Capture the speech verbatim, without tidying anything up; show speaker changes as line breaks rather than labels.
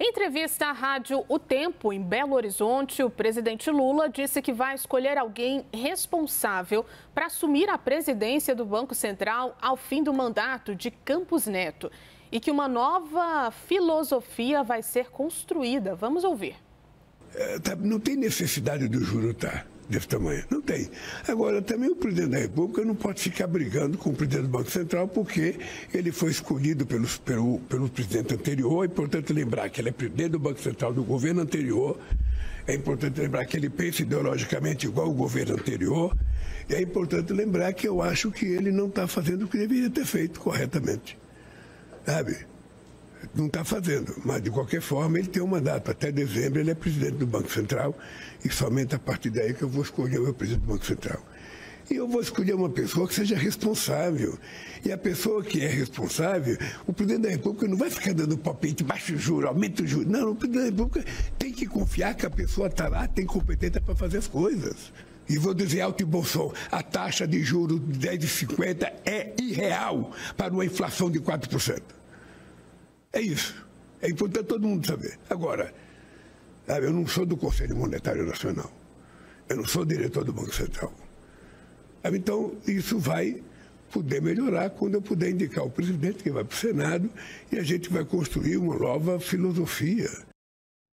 Em entrevista à rádio O Tempo, em Belo Horizonte, o presidente Lula disse que vai escolher alguém responsável para assumir a presidência do Banco Central ao fim do mandato de Campos Neto e que uma nova filosofia vai ser construída. Vamos ouvir.
É, tá, não tem necessidade do juro estar desse tamanho, não tem. Agora, também o presidente da República não pode ficar brigando com o presidente do Banco Central porque ele foi escolhido pelos, pelo, pelo presidente anterior. É importante lembrar que ele é presidente do Banco Central do governo anterior. É importante lembrar que ele pensa ideologicamente igual ao governo anterior. E é importante lembrar que eu acho que ele não está fazendo o que deveria ter feito corretamente. Sabe? Não está fazendo, mas de qualquer forma ele tem um mandato. Até dezembro ele é presidente do Banco Central e somente a partir daí que eu vou escolher o meu presidente do Banco Central. E eu vou escolher uma pessoa que seja responsável. E a pessoa que é responsável, o presidente da República não vai ficar dando palpite, baixa o juro, aumenta o juro. Não, o presidente da República tem que confiar que a pessoa está lá, tem competência para fazer as coisas. E vou dizer alto e bom som, a taxa de juros de dez vírgula cinquenta é irreal para uma inflação de quatro por cento. É isso. É importante todo mundo saber. Agora, sabe, eu não sou do Conselho Monetário Nacional. Eu não sou diretor do Banco Central. Sabe, então, isso vai poder melhorar quando eu puder indicar o presidente que vai para o Senado e a gente vai construir uma nova filosofia.